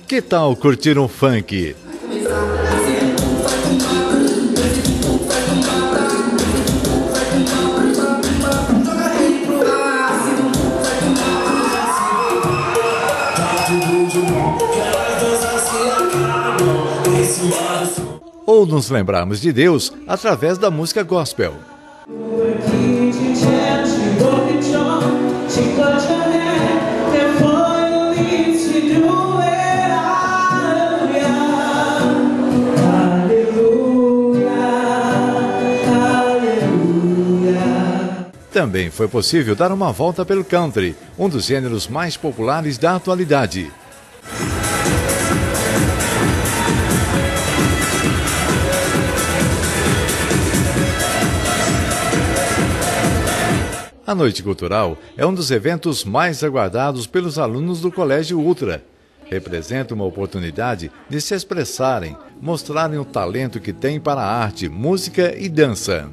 Que tal curtir um funk? Ou nos lembrarmos de Deus através da música gospel. Também foi possível dar uma volta pelo country, um dos gêneros mais populares da atualidade. A Noite Cultural é um dos eventos mais aguardados pelos alunos do Colégio Ultra. Representa uma oportunidade de se expressarem, mostrarem o talento que têm para a arte, música e dança.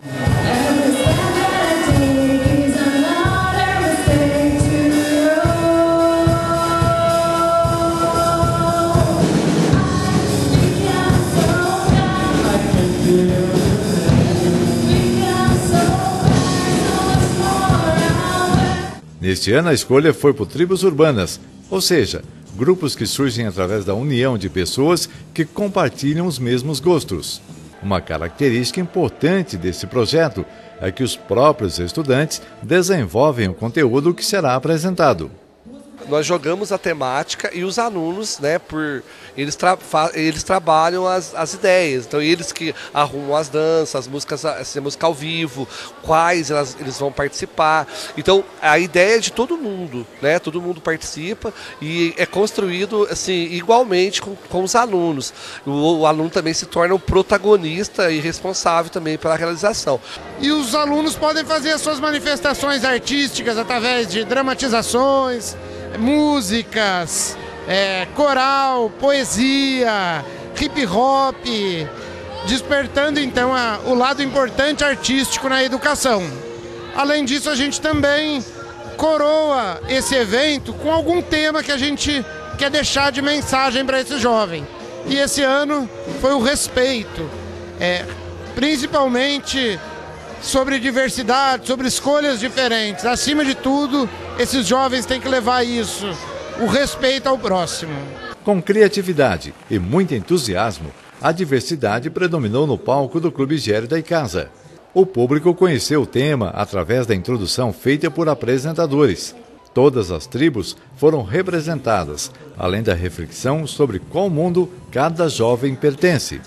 Neste ano, a escolha foi por tribos urbanas, ou seja, grupos que surgem através da união de pessoas que compartilham os mesmos gostos. Uma característica importante desse projeto é que os próprios estudantes desenvolvem o conteúdo que será apresentado. Nós jogamos a temática e os alunos, né, eles trabalham as ideias. Então eles que arrumam as danças, a música ao vivo, quais eles vão participar. Então a ideia é de todo mundo, né? Todo mundo participa e é construído assim igualmente com os alunos. O aluno também se torna o protagonista e responsável também pela realização. E os alunos podem fazer as suas manifestações artísticas através de dramatizações, músicas, coral, poesia, hip hop, despertando então o lado importante artístico na educação. Além disso, a gente também coroa esse evento com algum tema que a gente quer deixar de mensagem para esse jovem. E esse ano foi o respeito, principalmente sobre diversidade, sobre escolhas diferentes. Acima de tudo, esses jovens têm que levar isso, o respeito ao próximo. Com criatividade e muito entusiasmo, a diversidade predominou no palco do Clube Gérida e Casa. O público conheceu o tema através da introdução feita por apresentadores. Todas as tribos foram representadas, além da reflexão sobre qual mundo cada jovem pertence.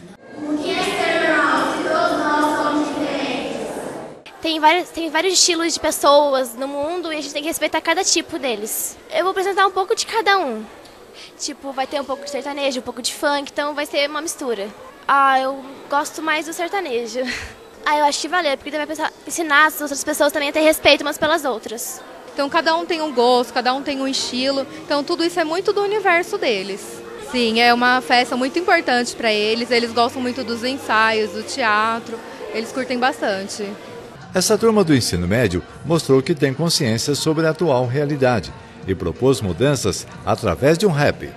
Tem vários estilos de pessoas no mundo e a gente tem que respeitar cada tipo deles. Eu vou apresentar um pouco de cada um. Tipo, vai ter um pouco de sertanejo, um pouco de funk, então vai ser uma mistura. Eu gosto mais do sertanejo. Eu acho que valeu, porque vai ensinar as outras pessoas também a ter respeito umas pelas outras. Então cada um tem um gosto, cada um tem um estilo, então tudo isso é muito do universo deles. Sim, é uma festa muito importante para eles gostam muito dos ensaios, do teatro, eles curtem bastante. Essa turma do ensino médio mostrou que tem consciência sobre a atual realidade e propôs mudanças através de um rap.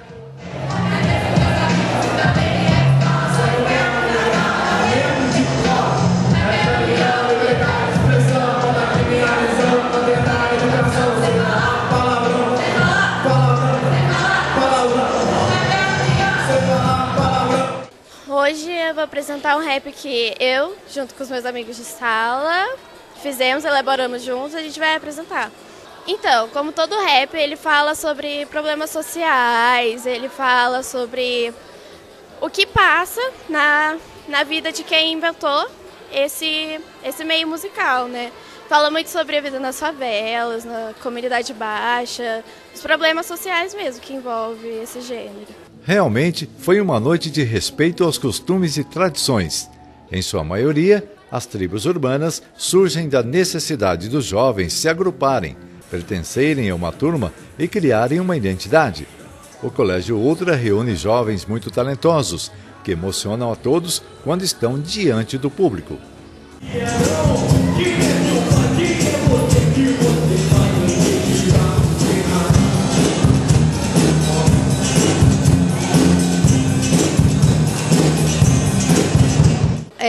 Hoje eu vou apresentar um rap que eu, junto com os meus amigos de sala, fizemos, elaboramos juntos, a gente vai apresentar. Então, como todo rap, ele fala sobre problemas sociais, ele fala sobre o que passa na vida de quem inventou esse meio musical, né? Fala muito sobre a vida nas favelas, na comunidade baixa, os problemas sociais mesmo que envolvem esse gênero. Realmente foi uma noite de respeito aos costumes e tradições. Em sua maioria, as tribos urbanas surgem da necessidade dos jovens se agruparem, pertencerem a uma turma e criarem uma identidade. O Colégio Ultra reúne jovens muito talentosos, que emocionam a todos quando estão diante do público.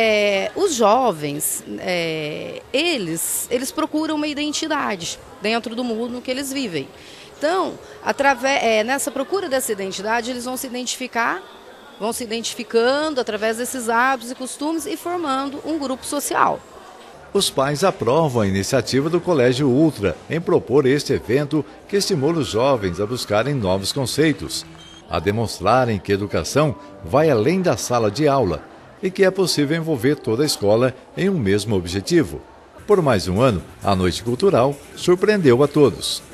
Os jovens, eles procuram uma identidade dentro do mundo que eles vivem. Então, nessa procura dessa identidade, eles vão se identificando através desses hábitos e costumes e formando um grupo social. Os pais aprovam a iniciativa do Colégio Ultra em propor este evento que estimula os jovens a buscarem novos conceitos, a demonstrarem que a educação vai além da sala de aula e que é possível envolver toda a escola em um mesmo objetivo. Por mais um ano, a Noite Cultural surpreendeu a todos.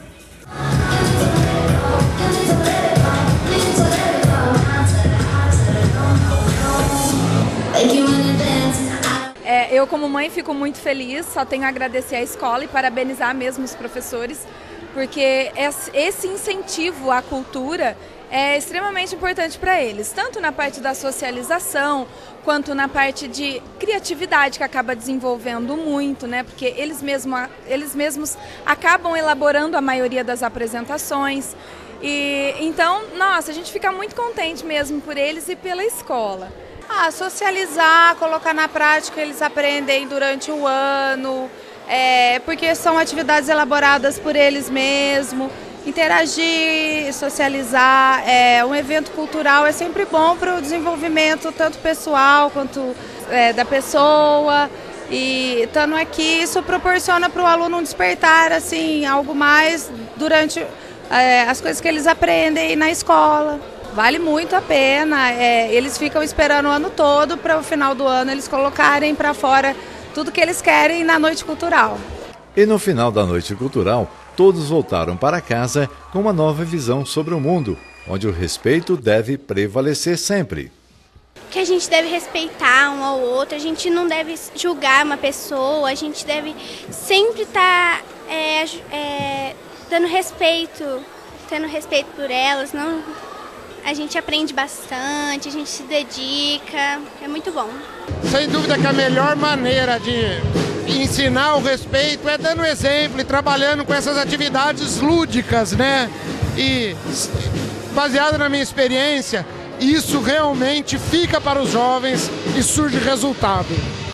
Eu, como mãe, fico muito feliz, só tenho a agradecer à escola e parabenizar mesmo os professores, porque esse incentivo à cultura é extremamente importante para eles, tanto na parte da socialização, quanto na parte de criatividade, que acaba desenvolvendo muito, né? Porque eles mesmos acabam elaborando a maioria das apresentações. E então, nossa, a gente fica muito contente mesmo por eles e pela escola. Socializar, colocar na prática, eles aprendem durante o ano, porque são atividades elaboradas por eles mesmos. Interagir, socializar, um evento cultural é sempre bom para o desenvolvimento tanto pessoal quanto da pessoa. E estando aqui, isso proporciona para o aluno um despertar, assim, algo mais durante as coisas que eles aprendem na escola. Vale muito a pena, eles ficam esperando o ano todo para o final do ano eles colocarem para fora tudo que eles querem na Noite Cultural. E no final da Noite Cultural, todos voltaram para casa com uma nova visão sobre o mundo, onde o respeito deve prevalecer sempre. Que a gente deve respeitar um ao outro, a gente não deve julgar uma pessoa, a gente deve sempre estar dando respeito, tendo respeito por elas, não... A gente aprende bastante, a gente se dedica, é muito bom. Sem dúvida que a melhor maneira de ensinar o respeito é dando exemplo e trabalhando com essas atividades lúdicas, né? E baseado na minha experiência, isso realmente fica para os jovens e surge resultado.